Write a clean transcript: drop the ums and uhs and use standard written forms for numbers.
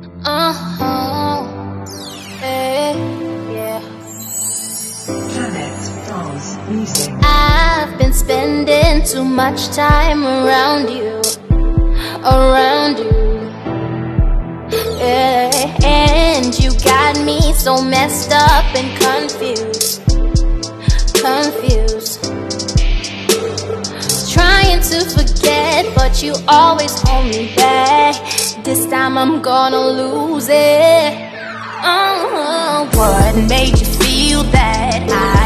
Hey, yeah. Planet Dance Music. I've been spending too much time around you, yeah. And you got me so messed up and confused. Trying to forget, but you always hold me back. This time I'm gonna lose it. What made you feel that